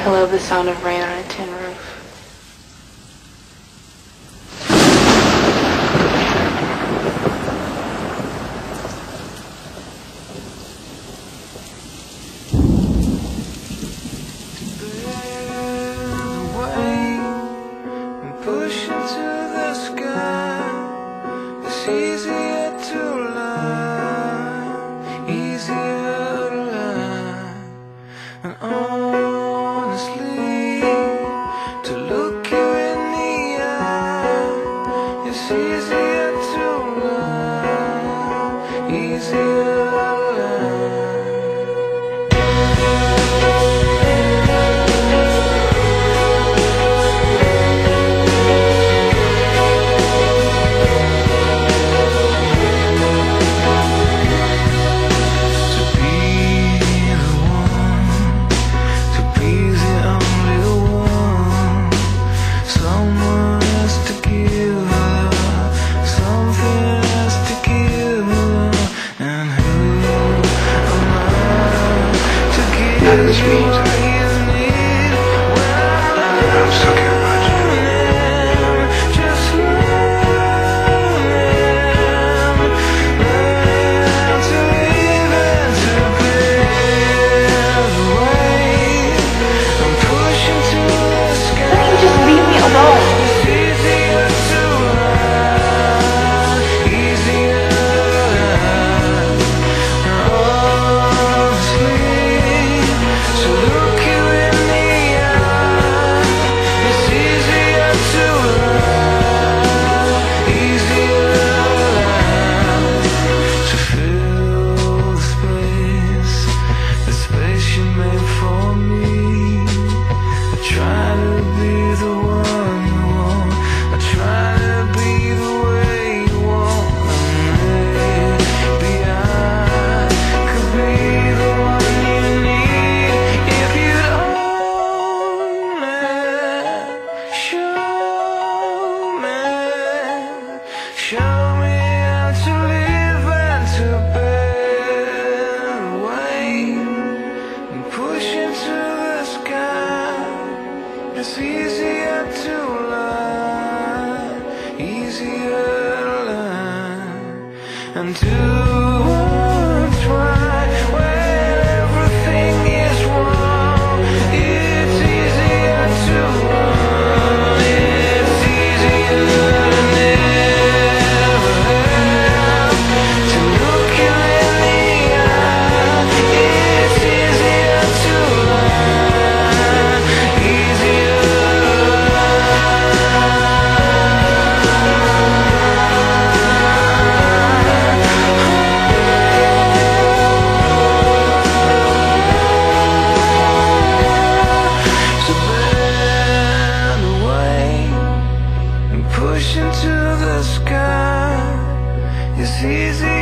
I love the sound of rain on a tin roof. And honestly, to look you in the eye, it's easier to learn, easier to this means I'm stuck here watching. Just leave me alone. Show me how to live and to bear weight and push into the sky. It's easier to learn, easier to learn, and do what's right when everything is wrong. It's easier to run, it's easier to push into the sky. It's easy